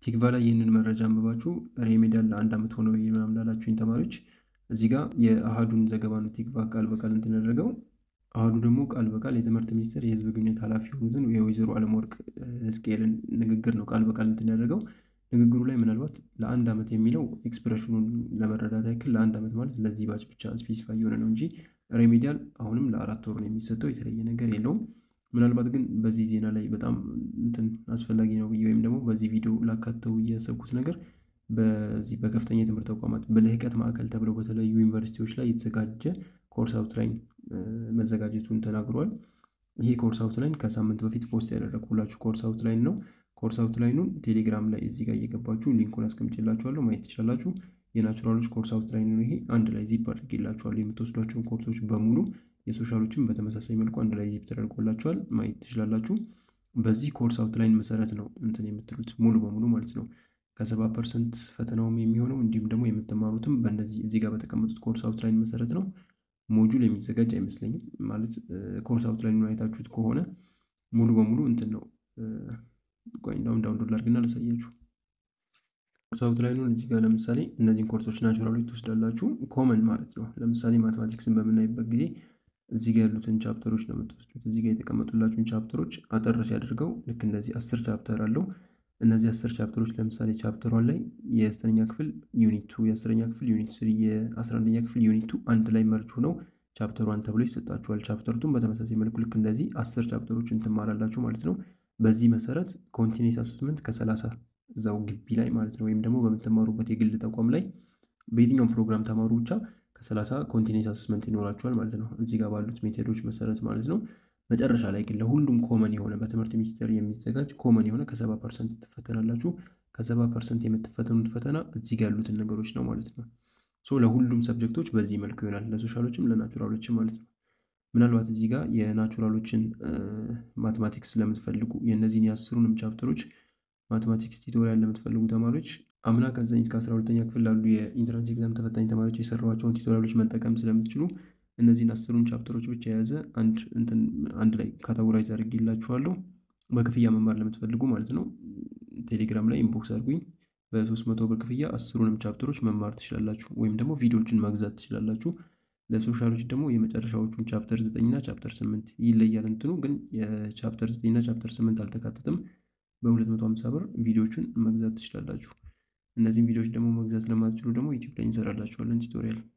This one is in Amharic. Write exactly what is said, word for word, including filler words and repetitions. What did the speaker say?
ቲክቫ ላይ ይህንን መረጃ አንብባችሁ ሬሜዲያል ለአንድ ዓመት ሆነው ምናምን ላላችሁኝ ተማሪዎች እዚህ ጋር የአሃዱን ዘገባ ነው ቲክቫ ቃል በቃል እንትን ያደረገው። አሃዱ ደግሞ ቃል በቃል የትምህርት ሚኒስቴር የህዝብ ግንኙነት ኃላፊ የሆኑትን የወይዘሮ አለምወርቅ ሕዝቅኤልን ንግግር ነው ቃል በቃል እንትን ያደረገው። ንግግሩ ላይ ምናልባት ለአንድ ዓመት የሚለው ኤክስፕሬሽኑን ለመረዳት ያክል ለአንድ ዓመት ማለት ለዚህ ባች ብቻ ስፔሲፋይ የሆነ ነው እንጂ ሬሜዲያል አሁንም ለአራት ወር ነው የሚሰጠው፣ የተለየ ነገር የለውም። ምናልባት ግን በዚህ ዜና ላይ በጣም እንትን አስፈላጊ ነው ብዬ ወይም ደግሞ በዚህ ቪዲዮ ላካተው እያሰብኩት ነገር በዚህ በከፍተኛ የትምህርት ተቋማት በልህቀት ማዕከል ተብለው በተለያዩ ዩኒቨርሲቲዎች ላይ የተዘጋጀ ኮርስ አውትላይን መዘጋጀቱን ተናግሯል። ይሄ ኮርስ አውትላይን ከሳምንት በፊት ፖስት ያደረኩላችሁ ኮርስ አውትላይን ነው። ኮርስ አውትላይኑን ቴሌግራም ላይ እዚህ ጋር እየገባችሁ ሊንኩን አስቀምጬላችኋለሁ ማየት ትችላላችሁ። የናቹራሎች ኮርስ አውትላይን ነው። ይሄ አንድ ላይ ዚፕ አድርጌላችኋለሁ። የምትወስዷቸውን ኮርሶች በሙሉ የሶሻሎችን በተመሳሳይ መልኩ አንድ ላይ ዚፕ ተደርጎላችኋል ማየት ትችላላችሁ። በዚህ ኮርስ አውትላይን መሰረት ነው እንትን የምትሉት ሙሉ በሙሉ ማለት ነው። ከሰባ ፐርሰንት ፈተናውም የሚሆነው እንዲሁም ደግሞ የምትማሩትም በእነዚህ እዚህ ጋር በተቀመጡት ኮርስ አውትላይን መሰረት ነው። ሞጁል የሚዘጋጅ አይመስለኝም ማለት ኮርስ አውትላይኑን አይታችሁት ከሆነ ሙሉ በሙሉ እንትን ነው። ቆይ እንዳውም ዳውንሎድ ላድርግና ላሳያችሁ። ኮርስ አውትላይኑን እዚህ ጋር ለምሳሌ እነዚህን ኮርሶች ናቹራሎች ትወስዳላችሁ። ኮመን ማለት ነው። ለምሳሌ ማትማቲክስን በምናይበት ጊዜ እዚህ ጋር ያሉትን ቻፕተሮች ነው የምትወስዱት። እዚህ ጋር የተቀመጡላችሁን ቻፕተሮች አጠር ሲያደርገው ልክ እንደዚህ አስር ቻፕተር አለው። እነዚህ አስር ቻፕተሮች ለምሳሌ ቻፕተር ዋን ላይ የዘጠነኛ ክፍል ዩኒት ቱ፣ የአስረኛ ክፍል ዩኒት ስሪ፣ የአስራ አንደኛ ክፍል ዩኒት ቱ አንድ ላይ መርጅ ሆነው ቻፕተር ዋን ተብሎ ይሰጣችኋል። ቻፕተር ቱን በተመሳሳይ መልኩ ልክ እንደዚህ አስር ቻፕተሮችን ትማራላችሁ ማለት ነው። በዚህ መሰረት ኮንቲኒየስ አሰስመንት ከሰላሳ እዛው ግቢ ላይ ማለት ነው ወይም ደግሞ በምትማሩበት የግል ተቋም ላይ በየትኛውም ፕሮግራም ተማሩ ብቻ ከሰላሳ ኮንቲኒየስ አሰስመንት ይኖራችኋል ማለት ነው። እዚህ ጋር ባሉት ሜቶዶች መሰረት ማለት ነው። መጨረሻ ላይ ግን ለሁሉም ኮመን የሆነ በትምህርት ሚኒስቴር የሚዘጋጅ ኮመን የሆነ ከሰባ ፐርሰንት ትፈተናላችሁ። ከሰባ ፐርሰንት የምትፈተኑት ፈተና እዚህ ጋር ያሉትን ነገሮች ነው ማለት ነው። ሶ ለሁሉም ሰብጀክቶች በዚህ መልኩ ይሆናል፣ ለሶሻሎችም ለናቹራሎችም ማለት ነው። ምናልባት እዚህ ጋር የናቹራሎችን ማትማቲክስ ለምትፈልጉ የእነዚህን የአስሩንም ቻፕተሮች ማትማቲክስ ቲቶሪያል ለምትፈልጉ ተማሪዎች አምና ከዘጠኝ እስከ አስራ ሁለተኛ ክፍል ላሉ የኢንትራንስ ኤግዛም ተፈታኝ ተማሪዎች የሰሯቸውን ቲቶሪያሎች መጠቀም ስለምትችሉ እነዚህን አስሩን ቻፕተሮች ብቻ የያዘ አንድ እንትን አንድ ላይ ካታጎራይዝ አድርጌላችኋለሁ። በክፍያ መማር ለምትፈልጉ ማለት ነው ቴሌግራም ላይ ኢንቦክስ አድርጉኝ። በሶስት መቶ ብር ክፍያ አስሩንም ቻፕተሮች መማር ትችላላችሁ፣ ወይም ደግሞ ቪዲዮዎችን መግዛት ትችላላችሁ። ለሶሻሎች ደግሞ የመጨረሻዎቹን ቻፕተር ዘጠኝ እና ቻፕተር ስምንት ይለያል። እንትኑ ግን የቻፕተር ዘጠኝ እና ቻፕተር ስምንት አልተካተተም። በሁለት መቶ ሃምሳ ብር ቪዲዮዎችን መግዛት ትችላላችሁ። እነዚህን ቪዲዮዎች ደግሞ መግዛት ለማትችሉ ደግሞ ዩቲዩብ ላይ እንሰራላችኋለን ቱቶሪያል።